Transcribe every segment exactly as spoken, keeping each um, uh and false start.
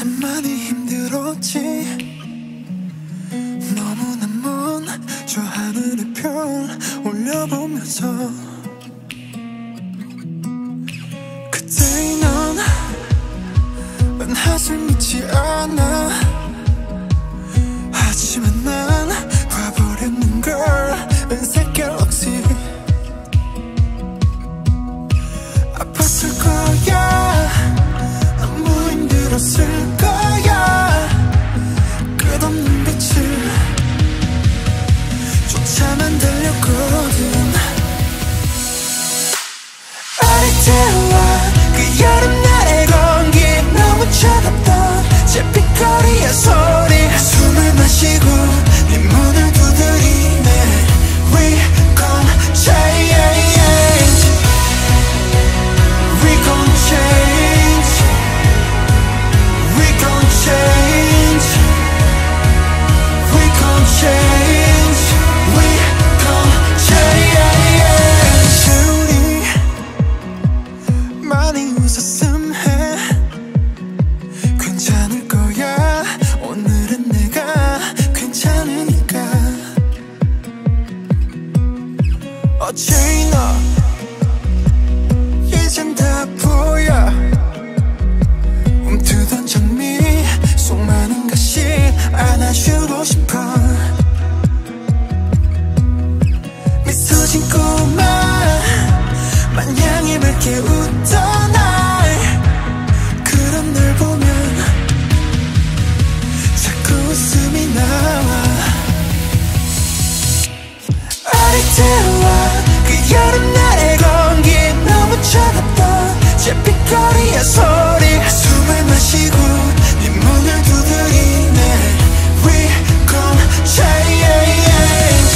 참 많이 힘들었지. 너무나 먼 저 하늘의 별 올려보면서 그때의 넌 한한술 믿지 않아. 하지만 난 봐버렸는 걸. 은색 갤럭시 아팠을 거야. 너무 힘들었을 거야. 끝없는 빛을 쫓아만 달렸거든. 아리태와 그 여름날의 공기 너무 차갑던 잿빛거리의 소리. 숨을 마시고 네 문을 두드리네. We gon' change. We gon' change. We gon' change. We gon' change. We gon' change. 우리 많이 웃었음 해. 괜찮을 거야. 오늘은 내가 괜찮으니까. 어제나 이젠 다 보여. 움트던 장미 속 많은 것이 안아주고 싶어. 미소 짓고만 마냥 맑게 웃던 날. 그런 널 보면 자꾸 웃음이 나와. 아리태와 그 여름날의 공기 너무 차갑던 잿빛거리의 소리. 숨을 마시고 네 문을 두드리네. We gon' change.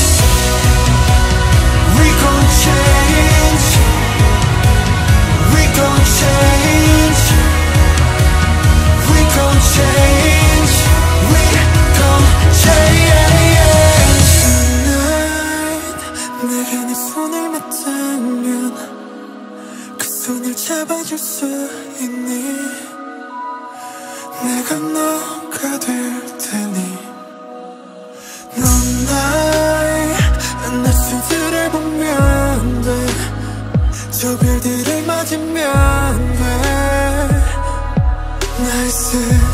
We gon' change. We gon' change. We gon' change. We gon' change. Tonight 내게 네 손을 맞대면 그 손을 잡아줄 수 있니? 내가 너가 될 테니. 넌 나의 날씨들을 보면 돼. 저 별들을 맞으면 돼. 나의